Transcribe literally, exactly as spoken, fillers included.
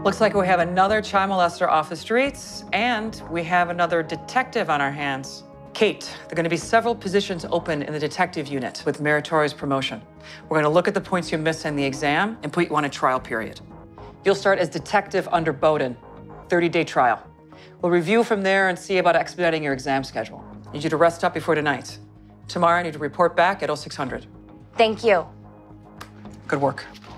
Looks like we have another child molester off the streets, and we have another detective on our hands. Kate, there are going to be several positions open in the detective unit with meritorious promotion. We're going to look at the points you missed in the exam and put you on a trial period. You'll start as detective under Bowden, thirty-day trial. We'll review from there and see about expediting your exam schedule. I need you to rest up before tonight. Tomorrow, I need to report back at oh six hundred. Thank you. Good work.